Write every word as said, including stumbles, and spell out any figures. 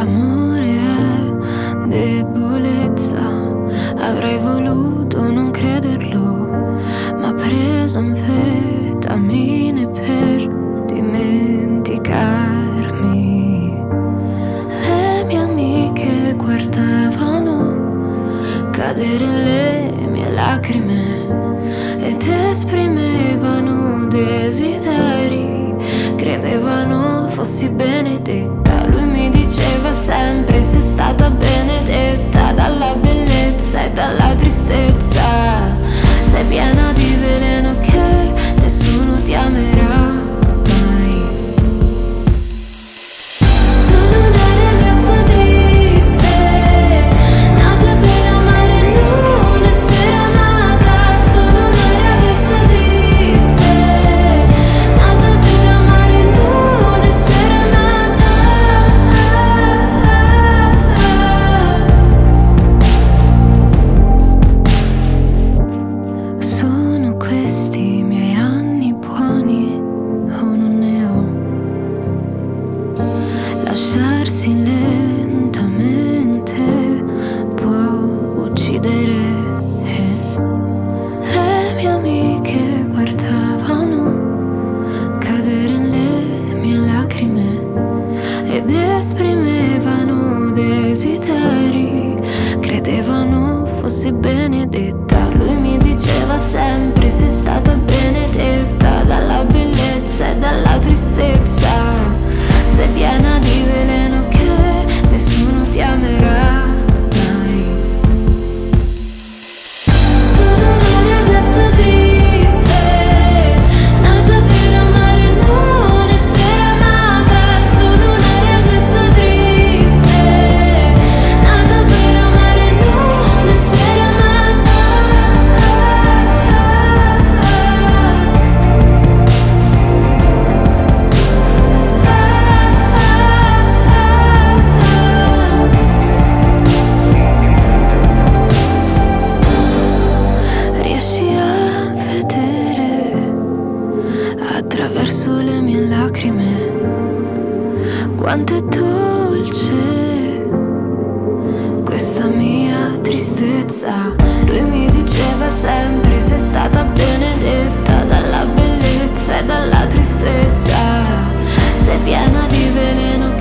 L'amore è debolezza, avrei voluto non crederlo, ma ho preso anfetamine per dimenticarmi. Le mie amiche guardavano cadere le mie lacrime ed esprimevano desideri, credevano fossi benedetta. Lui mi diceva sempre sei stata benedetta dalla bellezza e dalla tristezza. Sei piena di veleno che nessuno ti amerà mai. Sono una ragazza triste, nata per amare e non essere amata. Sono una ragazza triste, nata per amare e non essere amata. Sono questi i miei anni buoni o non ne ho? Lasciarsi lentamente può uccidere. Le mie amiche guardavano cadere le mie lacrime ed esprimevano desideri, credevano fossi benedetta. Lui mi diceva sempre sei stata benedetta dalla bellezza e dalla tristezza. Sei piena di veleno che nessuno ti amerà mai. Sono una ragazza triste, nata per amare e non essere amata. Sono una ragazza triste, nata per amare e non essere amata. Riesci a vedere attraverso le mie lacrime quanto è dolce questa mia tristezza. Lui mi diceva sempre sei stata benedetta dalla bellezza e dalla tristezza. Sei piena di veleno